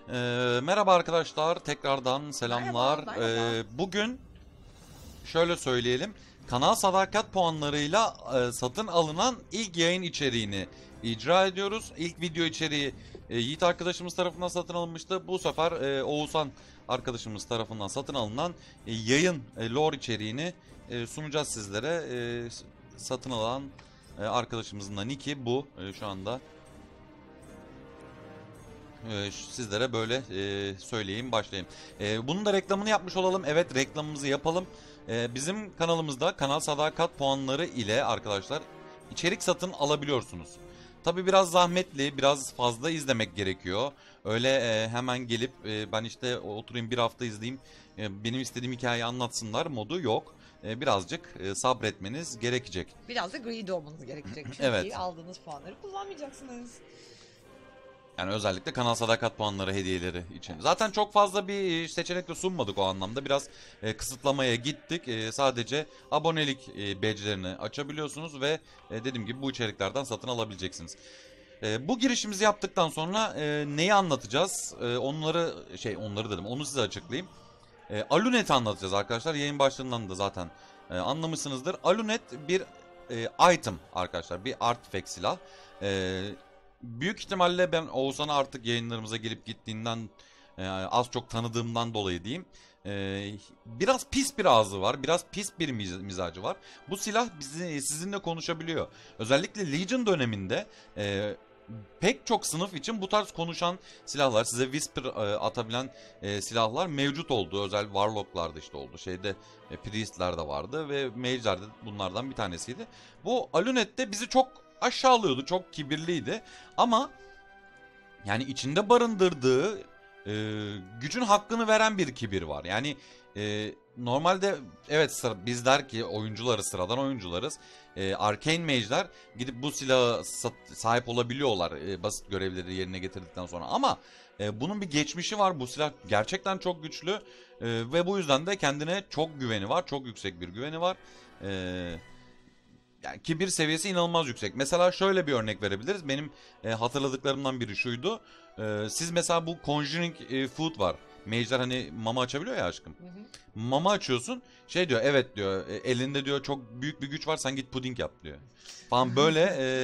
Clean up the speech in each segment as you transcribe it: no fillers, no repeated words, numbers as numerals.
Merhaba arkadaşlar, tekrardan selamlar. Merhaba, merhaba. Bugün şöyle söyleyelim, kanal sadakat puanlarıyla satın alınan ilk yayın içeriğini icra ediyoruz. İlk video içeriği Yiğit arkadaşımız tarafından satın alınmıştı. Bu sefer Oğuzhan arkadaşımız tarafından satın alınan yayın lore içeriğini sunacağız sizlere. Satın alan arkadaşımızın da nick'i bu şu anda. Sizlere böyle söyleyeyim, başlayayım. Bunun da reklamını yapmış olalım. Evet, reklamımızı yapalım. Bizim kanalımızda kanal sadakat puanları ile arkadaşlar içerik satın alabiliyorsunuz. Tabi biraz zahmetli, biraz fazla izlemek gerekiyor. Öyle hemen gelip ben işte oturayım bir hafta izleyeyim, benim istediğim hikayeyi anlatsınlar modu yok. Birazcık sabretmeniz gerekecek. Biraz da greedy olmanız gerekecek. Çünkü Evet. aldığınız puanları kullanmayacaksınız. Yani özellikle kanal sadakat puanları hediyeleri için. Zaten çok fazla bir seçenek de sunmadık o anlamda. Biraz kısıtlamaya gittik. Sadece abonelik badge'lerini açabiliyorsunuz ve dediğim gibi bu içeriklerden satın alabileceksiniz. Bu girişimizi yaptıktan sonra neyi anlatacağız? Onları dedim. Onu size açıklayayım. Alunet'i anlatacağız arkadaşlar. Yayın başlığından da zaten anlamışsınızdır. Alunet bir item arkadaşlar. Bir artifact silah. Büyük ihtimalle ben Oğuzhan'a artık yayınlarımıza gelip gittiğinden az çok tanıdığımdan dolayı diyeyim. Biraz pis bir ağzı var. Biraz pis bir mizacı var. Bu silah sizinle konuşabiliyor. Özellikle Legion döneminde pek çok sınıf için bu tarz konuşan silahlar, size whisper atabilen silahlar mevcut oldu. Özel warlocklarda işte oldu. Priestler de vardı ve mage'ler de bunlardan bir tanesiydi. Bu Alunet de bizi çok aşağılıyordu. Çok kibirliydi. Ama yani içinde barındırdığı gücün hakkını veren bir kibir var. Yani normalde evet bizler ki oyuncularız, sıradan oyuncularız. Arcane mage'ler gidip bu silaha sahip olabiliyorlar basit görevleri yerine getirdikten sonra. Ama bunun bir geçmişi var. Bu silah gerçekten çok güçlü ve bu yüzden de kendine çok güveni var. Çok yüksek bir güveni var. Yani kibir seviyesi inanılmaz yüksek. Mesela şöyle bir örnek verebiliriz. Benim hatırladıklarımdan biri şuydu. Siz mesela bu Conjuring Food var. Mage'ler hani mama açabiliyor ya aşkım. Hı hı. Mama açıyorsun. Şey diyor, evet diyor, elinde diyor çok büyük bir güç var, sen git puding yap diyor. Falan böyle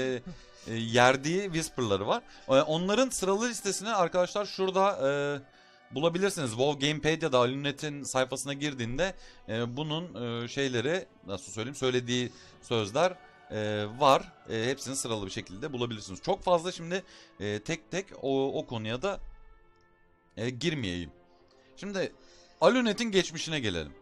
yerdiği whisper'ları var. Onların sıralı listesini arkadaşlar şurada bulabilirsiniz. WoW Gamepadia'da Alunet'in sayfasına girdiğinde bunun şeyleri, nasıl söyleyeyim, söylediği sözler var. Hepsini sıralı bir şekilde bulabilirsiniz. Çok fazla şimdi tek tek o konuya da girmeyeyim. Şimdi Alunet'in geçmişine gelelim.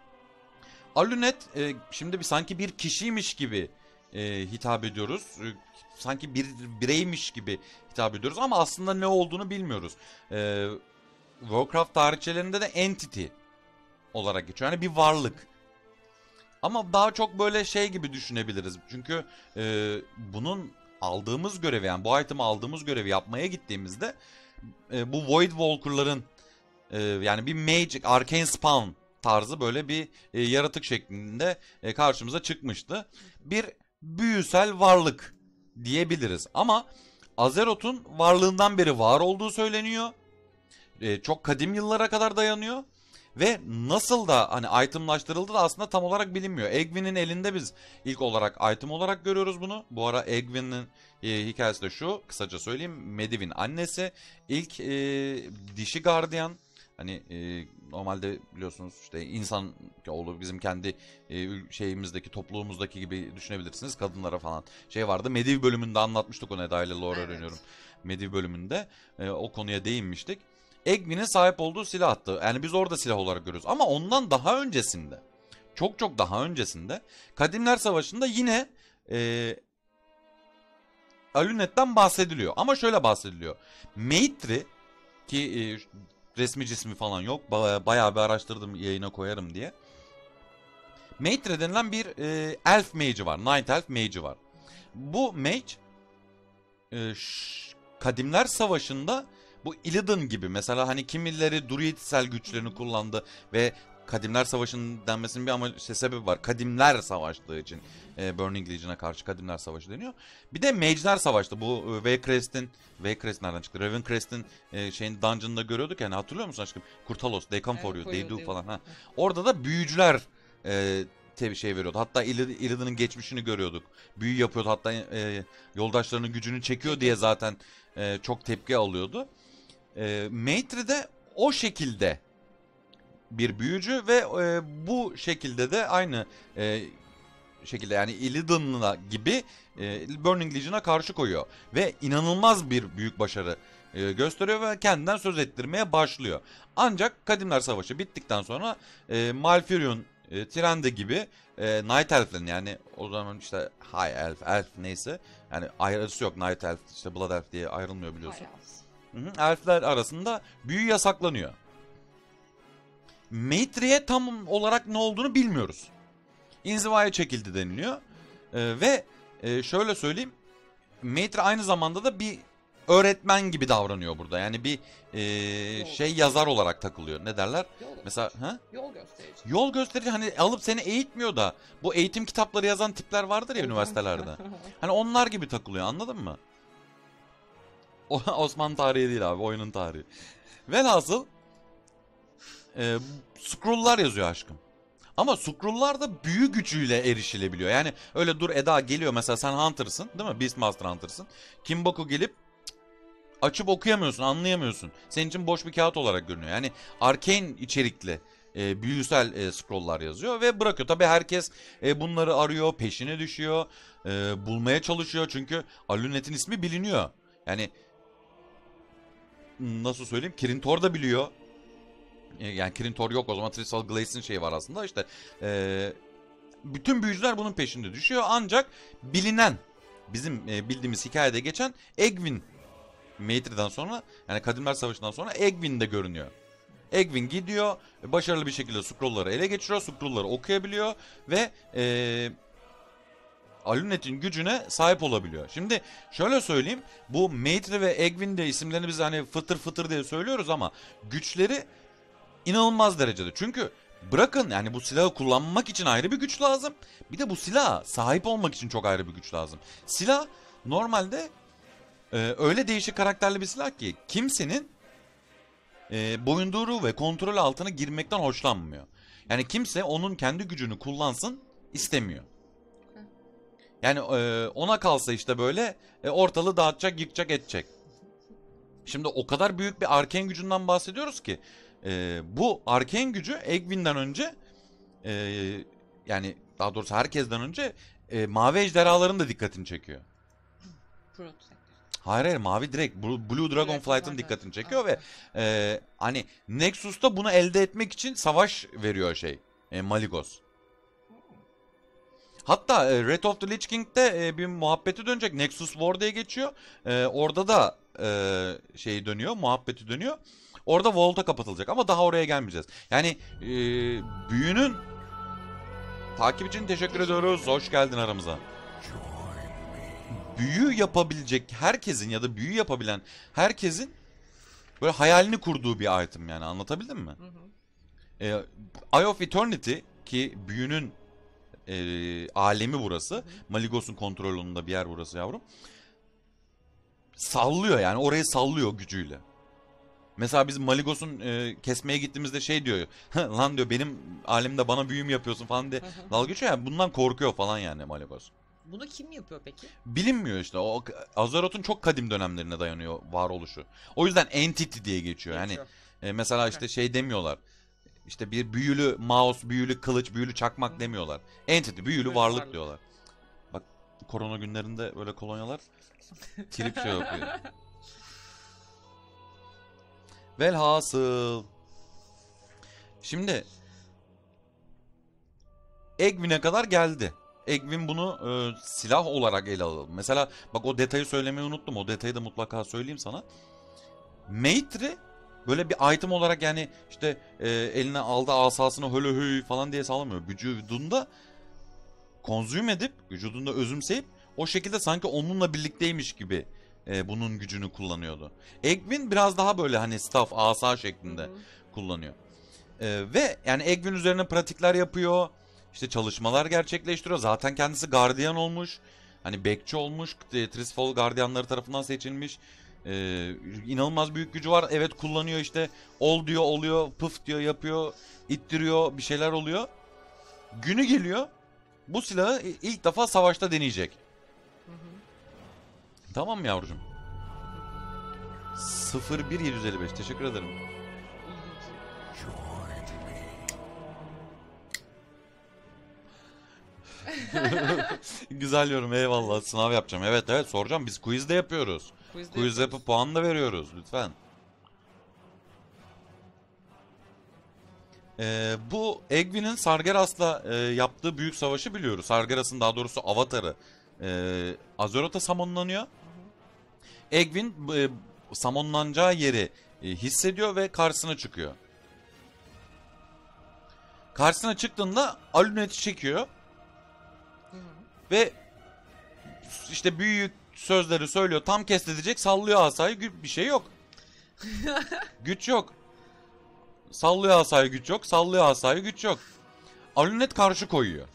Alunet şimdi sanki bir kişiymiş gibi hitap ediyoruz. Sanki bir bireymiş gibi hitap ediyoruz ama aslında ne olduğunu bilmiyoruz. Warcraft tarihçelerinde de entity olarak geçiyor. Yani bir varlık. Ama daha çok böyle şey gibi düşünebiliriz. Çünkü bunun aldığımız görevi, yani bu item'ı aldığımız görevi yapmaya gittiğimizde bu Void Walker'ların yani bir Mage Arcane Spawn tarzı böyle bir yaratık şeklinde karşımıza çıkmıştı. Bir büyüsel varlık diyebiliriz. Ama Azeroth'un varlığından beri var olduğu söyleniyor. Çok kadim yıllara kadar dayanıyor. Ve nasıl da hani itemlaştırıldı da aslında tam olarak bilinmiyor. Egwene'in elinde biz ilk olarak item olarak görüyoruz bunu. Bu ara Egwene'in hikayesi de şu, kısaca söyleyeyim. Medivh'in annesi, ilk dişi gardiyan. Hani normalde biliyorsunuz işte insan oğlu bizim kendi şeyimizdeki, topluluğumuzdaki gibi düşünebilirsiniz. Kadınlara falan şey vardı. Mediv bölümünde anlatmıştık, o Eda ile lore öğreniyorum. Mediv bölümünde o konuya değinmiştik. Egwene'in sahip olduğu silahtı. Yani biz orada silah olarak görüyoruz. Ama ondan daha öncesinde, çok çok daha öncesinde Kadimler Savaşı'nda yine Alunet'ten bahsediliyor. Ama şöyle bahsediliyor. Maitri ki resmi cismi falan yok. Bayağı bir araştırdım, yayına koyarım diye. Maitri denilen bir elf mage'i var. Night elf mage'i var. Bu mage Kadimler Savaşı'nda bu Illidan gibi mesela hani kimileri druidsel güçlerini kullandı ve Kadimler Savaşı'nın denmesinin bir sebebi var. Kadimler savaştığı için Burning Legion'a karşı Kadimler Savaşı deniyor. Bir de Mage'ler savaştı. Bu Waycrest nereden çıktı? Ravencrest'in şeyin dungeon'ında görüyorduk yani, hatırlıyor musun aşkım? Kurtalos, they come for you, they do falan. Ha. Orada da büyücüler şey veriyordu. Hatta Illidan'ın geçmişini görüyorduk. Büyü yapıyordu. Hatta yoldaşlarının gücünü çekiyor diye zaten çok tepki alıyordu. Maitri de o şekilde bir büyücü ve bu şekilde de aynı şekilde yani Illidan'la gibi Burning Legion'a karşı koyuyor. Ve inanılmaz bir büyük başarı gösteriyor ve kendinden söz ettirmeye başlıyor. Ancak Kadimler Savaşı bittikten sonra Malfurion, Tyrande gibi Night Elf'lerin, yani o zaman işte High Elf, Elf neyse, yani ayrısı yok, Night Elf işte Blood Elf diye ayrılmıyor biliyorsun. Elfler arasında büyü yasaklanıyor. Maitri'ye tam olarak ne olduğunu bilmiyoruz. İnzivaya çekildi deniliyor. Ve şöyle söyleyeyim. Maitri aynı zamanda da bir öğretmen gibi davranıyor burada. Yani bir şey yazar olarak takılıyor. Ne derler? Mesela yol gösterici. Yol gösterici, hani alıp seni eğitmiyor da bu eğitim kitapları yazan tipler vardır ya üniversitelerde. Hani onlar gibi takılıyor, anladın mı? Osmanlı tarihi değil abi, oyunun tarihi. Velhasıl scroll'lar yazıyor aşkım. Ama scroll'lar da büyü gücüyle erişilebiliyor. Yani öyle dur Eda geliyor mesela, sen Hunter'sın değil mi? Beastmaster Hunter'sın. Kimboku gelip açıp okuyamıyorsun, anlayamıyorsun. Senin için boş bir kağıt olarak görünüyor. Yani arcane içerikli büyüsel scroll'lar yazıyor ve bırakıyor. Tabii herkes bunları arıyor, peşine düşüyor, bulmaya çalışıyor. Çünkü Alunet'in ismi biliniyor. Yani nasıl söyleyeyim? Kirin Tor da biliyor. Yani Kirin Tor yok o zaman, Trisal Glace'in şeyi var aslında işte. Bütün büyücüler bunun peşinde düşüyor. Ancak bilinen, bizim bildiğimiz hikayede geçen Egwin, Maitri'den sonra, yani Kadimler Savaşı'ndan sonra Egwin de görünüyor. Egwin gidiyor, başarılı bir şekilde scroll'ları ele geçiriyor, scroll'ları okuyabiliyor ve Alunet'in gücüne sahip olabiliyor. Şimdi şöyle söyleyeyim, bu Maitri ve Egwin de isimlerini biz hani fıtır fıtır diye söylüyoruz ama güçleri inanılmaz derecede. Çünkü bırakın yani bu silahı kullanmak için ayrı bir güç lazım. Bir de bu silaha sahip olmak için çok ayrı bir güç lazım. Silah normalde öyle değişik karakterli bir silah ki kimsenin boyunduruğu ve kontrol altına girmekten hoşlanmıyor. Yani kimse onun kendi gücünü kullansın istemiyor. Yani ona kalsa işte böyle ortalığı dağıtacak, yıkacak, edecek. Şimdi o kadar büyük bir arcane gücünden bahsediyoruz ki bu arcane gücü Egwin'den önce yani daha doğrusu herkesten önce mavi ejderhaların da dikkatini çekiyor. Hayır mavi direkt Blue Dragonflight'ın dikkatini çekiyor ve hani Nexus'ta bunu elde etmek için savaş veriyor Malygos. Hatta Wrath of the Lich King'de bir muhabbeti dönecek. Nexus War diye geçiyor. Orada da dönüyor, muhabbeti dönüyor. Orada Vault'a kapatılacak ama daha oraya gelmeyeceğiz. Yani büyünün takip için teşekkür ediyoruz. Hoş geldin aramıza. Büyü yapabilecek herkesin ya da büyü yapabilen herkesin böyle hayalini kurduğu bir item, yani anlatabildim mi? Eye of Eternity ki büyünün alemi burası. Malygos'un kontrolünde bir yer burası yavrum. Sallıyor yani, orayı sallıyor gücüyle. Mesela biz Malygos'un kesmeye gittiğimizde diyor. Lan diyor benim alemde bana büyüm yapıyorsun falan diye dalga geçiyor. Yani bundan korkuyor falan yani Malygos. Bunu kim yapıyor peki? Bilinmiyor işte. O Azeroth'un çok kadim dönemlerine dayanıyor varoluşu. O yüzden entity diye geçiyor. Yani mesela işte demiyorlar. İşte bir büyülü mouse, büyülü kılıç, büyülü çakmak demiyorlar. Entity, büyülü varlık diyorlar. Bak korona günlerinde böyle kolonyalar trip yapıyor. Velhasıl. Şimdi Egwin'e kadar geldi. Egwin bunu silah olarak ele alalım. Mesela bak o detayı söylemeyi unuttum. O detayı da mutlaka söyleyeyim sana. Maitri böyle bir item olarak yani işte eline aldı asasını höle höy falan diye sallamıyor. Vücudunda konzüm edip, vücudunda özümseyip o şekilde sanki onunla birlikteymiş gibi bunun gücünü kullanıyordu. Egwin biraz daha böyle hani staff, asa şeklinde kullanıyor. Ve yani Egwin üzerine pratikler yapıyor. İşte çalışmalar gerçekleştiriyor. Zaten kendisi gardiyan olmuş. Hani bekçi olmuş. Trisfol gardiyanları tarafından seçilmiş. İnanılmaz büyük gücü var. Evet, kullanıyor işte. Ol diyor oluyor. Pıf diyor yapıyor. İttiriyor. Bir şeyler oluyor. Günü geliyor. Bu silahı ilk defa savaşta deneyecek. Tamam mı yavrucuğum? 01755 teşekkür ederim. Güzel yorum, eyvallah. Sınav yapacağım. Evet soracağım. Biz quiz de yapıyoruz. Quiz yapıp puan da veriyoruz lütfen. Bu Egwin'in Sargeras'la yaptığı büyük savaşı biliyoruz. Sargeras'ın daha doğrusu avatarı Azeroth'a summonlanıyor. Egwin summonlanacağı yeri hissediyor ve karşısına çıkıyor. Karşısına çıktığında Alunet'i çekiyor. Ve işte büyük sözleri söylüyor. Tam kestedecek, sallıyor asayı. Bir şey yok. Güç yok. Sallıyor asayı, güç yok. Sallıyor asayı, güç yok. Alunet karşı koyuyor.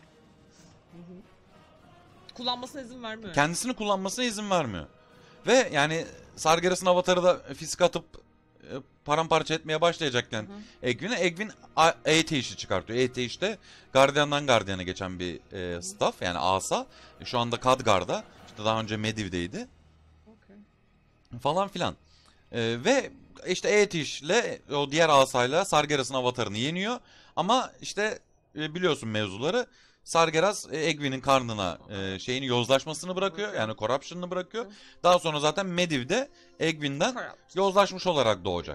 Kullanmasına izin vermiyor. Kendisini kullanmasına izin vermiyor. Ve yani Sargeras'ın avatarı da fisk atıp paramparça etmeye başlayacakken Egwin Ateish'i çıkartıyor. Ateish de gardiyandan gardiyana geçen bir staff, yani asa. Şu anda Khadgar'da. İşte daha önce Medivh'deydi. Okay. Falan filan. Ve işte Ateish'le o diğer asayla Sargeras'ın avatarını yeniyor. Ama işte biliyorsun mevzuları. Sargeras Egwin'in karnına şeyini yozlaşmasını bırakıyor. Yani corruption'ını bırakıyor. Daha sonra zaten Medivh'de Egwin'den yozlaşmış olarak doğacak.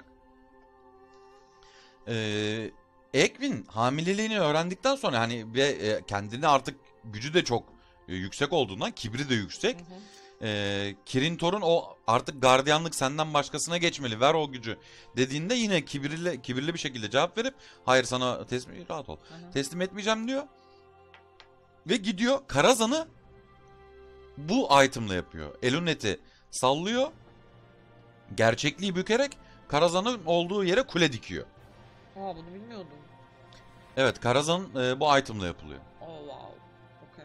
Egwin hamileliğini öğrendikten sonra hani ve kendini artık gücü de çok yüksek olduğundan, kibri de yüksek. Kirin Tor'un o artık gardiyanlık senden başkasına geçmeli, ver o gücü dediğinde yine kibirli bir şekilde cevap verip hayır sana rahat ol. Teslim etmeyeceğim diyor. Ve gidiyor Karazhan'ı bu item'la yapıyor. Elunet'i sallıyor. Gerçekliği bükerek Karazhan'ın olduğu yere kule dikiyor. Bunu bilmiyordum. Evet, Karazhan bu item'la yapılıyor. Oh wow. Okay.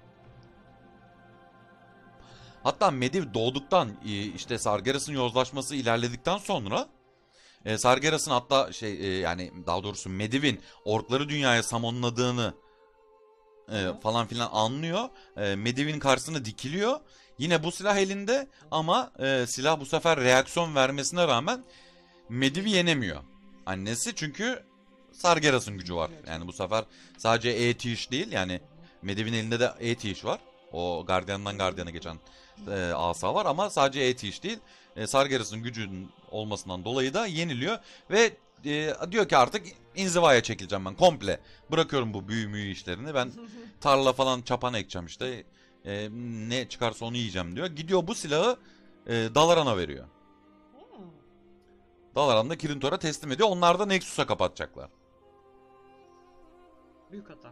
Hatta Medivh doğduktan işte Sargeras'ın yozlaşması ilerledikten sonra Sargeras'ın hatta yani daha doğrusu Medivh'in orkları dünyaya summonladığını falan filan anlıyor. Medivh'in karşısına dikiliyor. Yine bu silah elinde ama silah bu sefer reaksiyon vermesine rağmen Medivh'i yenemiyor. Annesi, çünkü Sargeras'ın gücü var. Yani bu sefer sadece Ateith değil, yani Medivh'in elinde de Ateith var. O gardiyandan gardiyana geçen asa var ama sadece Ateith değil. Sargeras'ın gücünün olmasından dolayı da yeniliyor ve diyor ki artık inzivaya çekileceğim ben komple. Bırakıyorum bu büyü işlerini. Ben tarla falan çapan ekeceğim işte. Ne çıkarsa onu yiyeceğim diyor. Gidiyor bu silahı Dalaran'a veriyor. Dalaran da Kirin Tor'a teslim ediyor. Onlar da Nexus'a kapatacaklar. Büyük hata.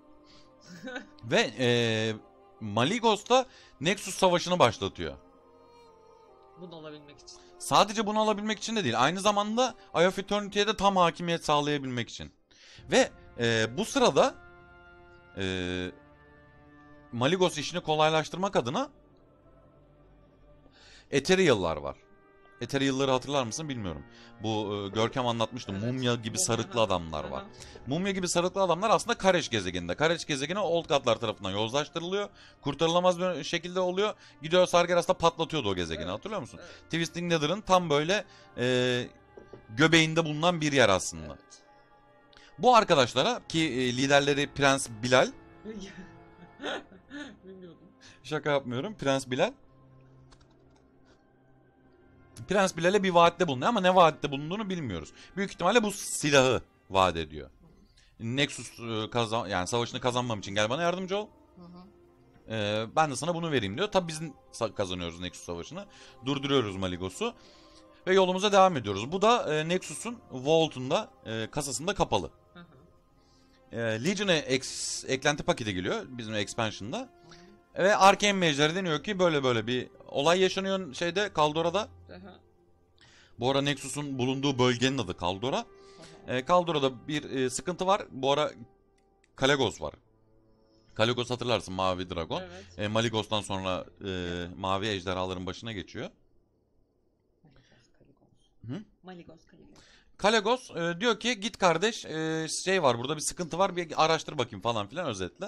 Ve Malygos da Nexus savaşını başlatıyor. Bunu alabilmek için. Sadece bunu alabilmek için de değil. Aynı zamanda Eye of Eternity'ye de tam hakimiyet sağlayabilmek için. Ve bu sırada Malygos işini kolaylaştırmak adına Ethereal'lar var. Ethereal'ları hatırlar mısın bilmiyorum. Bu Görkem anlatmıştı. Evet. Mumya gibi sarıklı adamlar var. Mumya gibi sarıklı adamlar aslında Kareş gezegeninde. Kareş gezegeni Old God'lar tarafından yozlaştırılıyor. Kurtarılamaz bir şekilde oluyor. Gidiyor Sargeras'ta patlatıyordu o gezegeni, hatırlıyor musun? Evet. Twisting Nether'ın tam böyle göbeğinde bulunan bir yer aslında. Evet. Bu arkadaşlara ki liderleri Prens Bilal. Bilmiyordum. Şaka yapmıyorum. Prens Bilal. Prens Bilal'e bir vaatte bulunuyor ama ne vaatte bulunduğunu bilmiyoruz. Büyük ihtimalle bu silahı vaat ediyor. Nexus yani savaşını kazanmam için gel bana yardımcı ol. Ben de sana bunu vereyim diyor. Tabii biz kazanıyoruz Nexus savaşını. Durduruyoruz Malygos'u. Ve yolumuza devam ediyoruz. Bu da Nexus'un Vault'unda kasasında kapalı. Legion'e eklenti paketi geliyor bizim expansion'da. Ve Arcane Mage'lere deniyor ki böyle bir olay yaşanıyor Kaldora'da. Bu ara Nexus'un bulunduğu bölgenin adı Kaldora. Kaldora'da bir sıkıntı var. Bu ara Kalagos var. Kalagos hatırlarsın, mavi dragon. Evet. Maligos'tan sonra mavi ejderhaların başına geçiyor. Maligos Kaligos. Hı? Maligos Kaligos. Kalagos diyor ki git kardeş, şey var burada, bir sıkıntı var, bir araştır bakayım falan filan, özetle.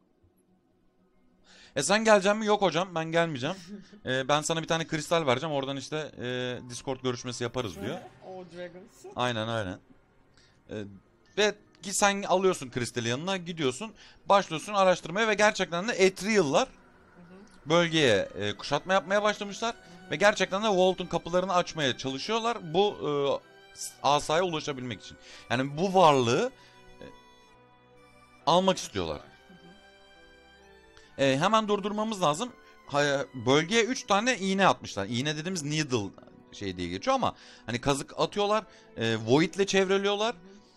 Sen geleceksin mi? Yok hocam, ben gelmeyeceğim. Ben sana bir tane kristal vereceğim, oradan işte Discord görüşmesi yaparız diyor. O Dragons. Aynen aynen. Ve sen alıyorsun kristali yanına, gidiyorsun, başlıyorsun araştırmaya ve gerçekten de Ethereal'lar bölgeye kuşatma yapmaya başlamışlar. Ve gerçekten de Vault'un kapılarını açmaya çalışıyorlar bu asaya ulaşabilmek için. Yani bu varlığı almak istiyorlar. Hemen durdurmamız lazım. Bölgeye 3 tane iğne atmışlar. İğne dediğimiz needle şey diye geçiyor ama hani kazık atıyorlar. Void'le çevreliyorlar.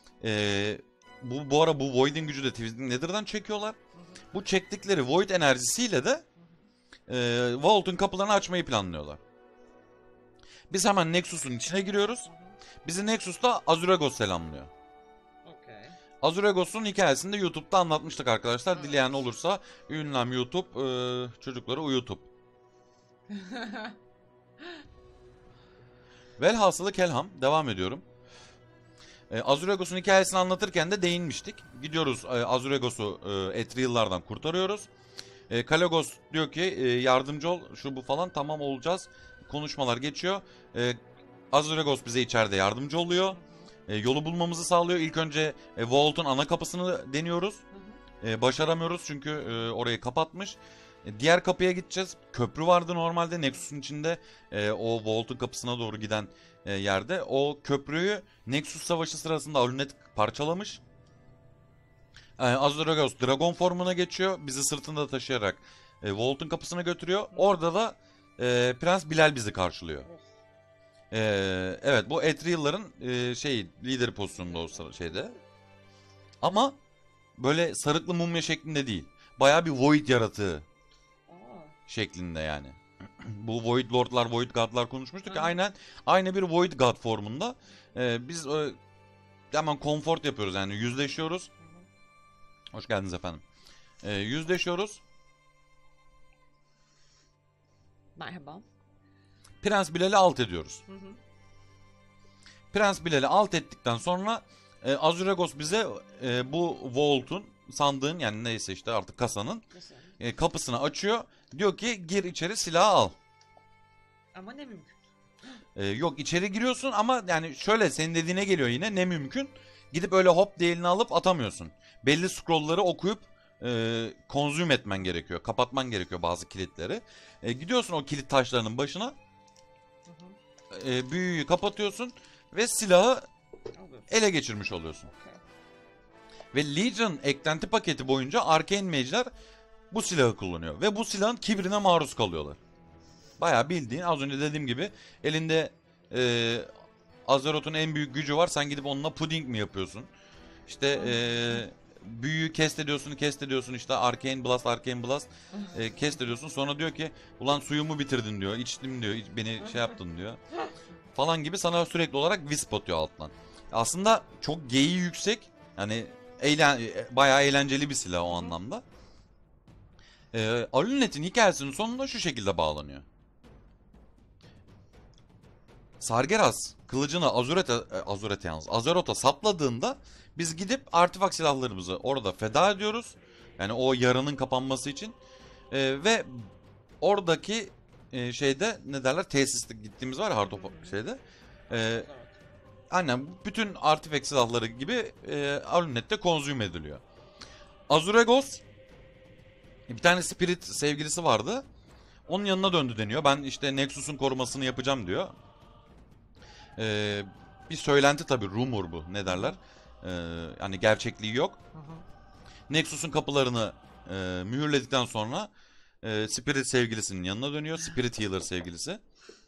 Bu ara bu Void'in gücü de Twisting Nether'dan çekiyorlar. Bu çektikleri Void enerjisiyle de Vault'un kapılarını açmayı planlıyorlar. Biz hemen Nexus'un içine giriyoruz. Bizi Nexus'ta Azuragos selamlıyor. Okay. Azuragos'un hikayesini de YouTube'da anlatmıştık arkadaşlar. Dileyen olursa ünlem YouTube, çocukları uyutup. Velhasılı kelam, devam ediyorum. Azuragos'un hikayesini anlatırken de değinmiştik. Gidiyoruz Azuragos'u Ethereal'lardan kurtarıyoruz. Kalagos diyor ki yardımcı ol, şu bu falan, tamam olacağız. Konuşmalar geçiyor. Azuragos bize içeride yardımcı oluyor. Yolu bulmamızı sağlıyor. İlk önce Vault'un ana kapısını deniyoruz. Başaramıyoruz çünkü orayı kapatmış. Diğer kapıya gideceğiz. Köprü vardı normalde Nexus'un içinde. O Vault'un kapısına doğru giden yerde. O köprüyü Nexus Savaşı sırasında Alunet parçalamış. Azuragos Dragon formuna geçiyor. Bizi sırtında taşıyarak Vault'un kapısına götürüyor. Orada da Prens Bilal bizi karşılıyor. Evet, bu Ethereal'ların lider pozisyonunda o şeyde. Ama böyle sarıklı mumya şeklinde değil. Bayağı bir Void yaratığı şeklinde yani. Bu Void Lord'lar, Void God'lar konuşmuştuk ya, aynı bir Void God formunda. Biz hemen comfort yapıyoruz, yani yüzleşiyoruz. Hoş geldiniz efendim. Yüzleşiyoruz. Merhaba. Prens Bilal'i alt ediyoruz. Prens Bilal'i alt ettikten sonra Azuragos bize bu Vault'un, sandığın, yani neyse işte artık kasanın kapısını açıyor. Diyor ki gir içeri, silahı al. Ama ne mümkün. Yok, içeri giriyorsun ama yani şöyle, senin dediğine geliyor yine, ne mümkün. Gidip öyle hop diye elini alıp atamıyorsun. Belli scrollları okuyup konzüm etmen gerekiyor. Kapatman gerekiyor bazı kilitleri. Gidiyorsun o kilit taşlarının başına. Büyüyü kapatıyorsun ve silahı ele geçirmiş oluyorsun. Ve Legion eklenti paketi boyunca Arcane Mage'ler bu silahı kullanıyor. Ve bu silahın kibrine maruz kalıyorlar. Bayağı bildiğin, az önce dediğim gibi, elinde Azeroth'un en büyük gücü var. Sen gidip onunla puding mi yapıyorsun? İşte büyüyü kest ediyorsun işte Arcane Blast kest ediyorsun. Sonra diyor ki ulan suyumu bitirdin diyor. İçtim diyor. Beni şey yaptın diyor. Falan gibi sana sürekli olarak wisp atıyor alttan. Aslında çok geyiği yüksek. Yani bayağı eğlenceli bir silah o anlamda. Alunet'in hikayesinin sonunda şu şekilde bağlanıyor. Sargeras kılıcını Azeroth'a sapladığında biz gidip artifak silahlarımızı orada feda ediyoruz. Yani o yaranın kapanması için. Ve oradaki şeyde ne derler, tesiste gittiğimiz var ya, Heart of şeyde. Aynen bütün artifak silahları gibi Alunet'te konzüm ediliyor. Azuragos bir tane Spirit sevgilisi vardı. Onun yanına döndü deniyor. Ben işte Nexus'un korumasını yapacağım diyor. Bir söylenti tabii, rumor bu, ne derler. Hani gerçekliği yok. Nexus'un kapılarını mühürledikten sonra Spirit sevgilisinin yanına dönüyor. Spirit Healer sevgilisi.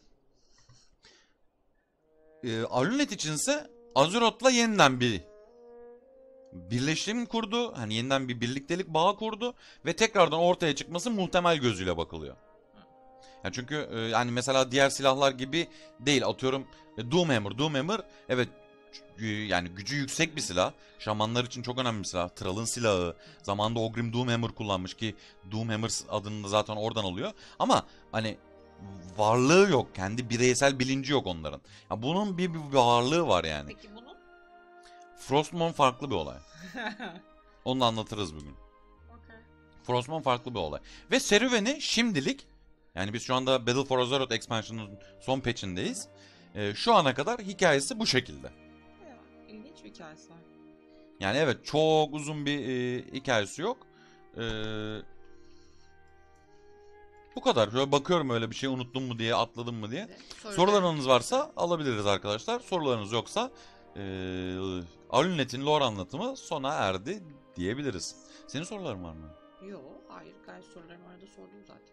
Alunet içinse Azeroth'la yeniden bir birleşim kurdu. Hani yeniden bir birliktelik bağı kurdu. Ve tekrardan ortaya çıkması muhtemel gözüyle bakılıyor. Yani çünkü yani mesela diğer silahlar gibi değil. Atıyorum Doomhammer evet, Yani gücü yüksek bir silah. Şamanlar için çok önemli bir silah. Thrall'ın silahı. Zamanında Ogrim Doomhammer kullanmış ki Doomhammer adını da zaten oradan alıyor. Ama hani varlığı yok. Kendi bireysel bilinci yok onların. Ya bunun bir varlığı var yani. Peki bunun? Frostmourne farklı bir olay. Onu da anlatırız bugün. Okay. Frostmourne farklı bir olay. Ve serüveni şimdilik, yani biz şu anda Battle for Azeroth expansion'ın son patch'indeyiz. Şu ana kadar hikayesi bu şekilde. Ya, ilginç bir hikayesi var. Yani evet, çok uzun bir hikayesi yok. Bu kadar. Şöyle bakıyorum, öyle bir şey unuttum mu diye, atladım mı diye. Sorularınız varsa alabiliriz arkadaşlar. Sorularınız yoksa Alunet'in lore anlatımı sona erdi diyebiliriz. Senin soruların var mı? Yok, hayır. Gayet sorularım vardı, sordum zaten.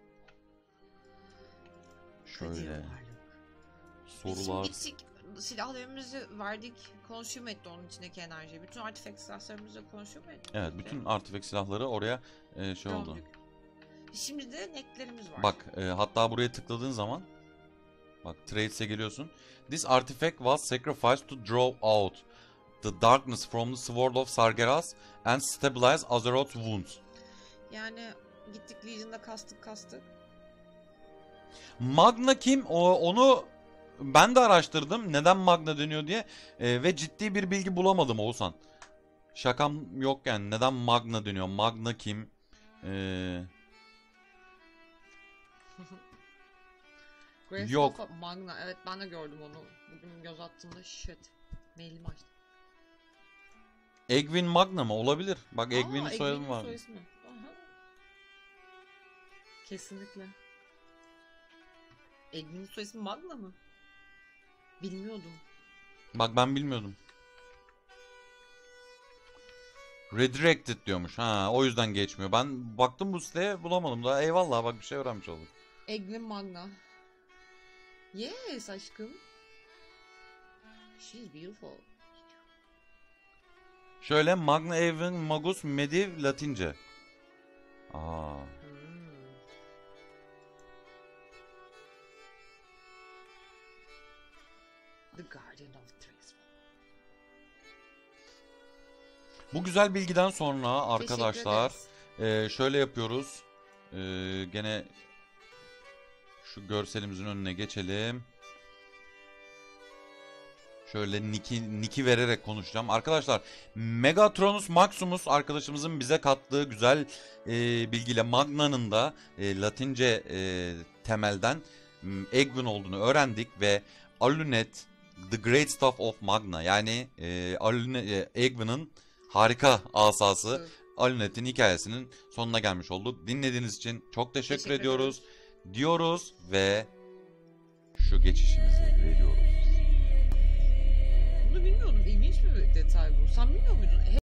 Şöyle Biz sorular. şimdi gittik, silahlarımızı verdik, consume etti onun içindeki enerjiyi. Bütün artifact silahlarımızı consume etti. Evet, bütün artifact silahları oraya şey oldu. Döndük. Şimdi de necklerimiz var. Bak hatta buraya tıkladığın zaman, bak trades'e geliyorsun. This artifact was sacrificed to draw out the darkness from the sword of Sargeras and stabilize Azeroth's wounds. Yani gittik Legion'da kastık. Magna kim? Onu ben de araştırdım. Neden Magna deniyor diye. Ve ciddi bir bilgi bulamadım Oğuzhan. Şakam yok yani. Neden Magna deniyor? Magna kim? Yok. Yok. Magna. Evet, ben de gördüm onu. Bugün göz attığımda shit. Mailimi açtım. Egwin Magna mı? Olabilir. Bak Egwin'in soyadı Egwin'in var. soy ismi. Aha. Kesinlikle. Egwin'in soy ismi Magna mı? Bilmiyordum. Bak ben bilmiyordum. Redirected diyormuş. Ha, o yüzden geçmiyor. Ben baktım bu siteye, bulamadım da. Eyvallah, bak bir şey öğrenmiş olduk. Egwin Magna. Yes aşkım. She's beautiful. Şöyle Magna Egwin Magus Mediv Latince. Aa. The Guardian of Trees. Bu güzel bilgiden sonra arkadaşlar Teşekkür ederiz. şöyle yapıyoruz. Gene şu görselimizin önüne geçelim. Şöyle Nick'i vererek konuşacağım. Arkadaşlar Megatronus Maximus arkadaşımızın bize kattığı güzel bilgiyle Magna'nın da Latince temelden Egwin olduğunu öğrendik ve Alunet The Great Staff of Magna, yani Egwin'in harika asası Evet. Alunet'in hikayesinin sonuna gelmiş olduk. Dinlediğiniz için çok teşekkür ediyoruz diyoruz ve şu geçişimizi veriyoruz. Bunu bilmiyordum. İlginç bir detay bu. Sen bilmiyor muydun?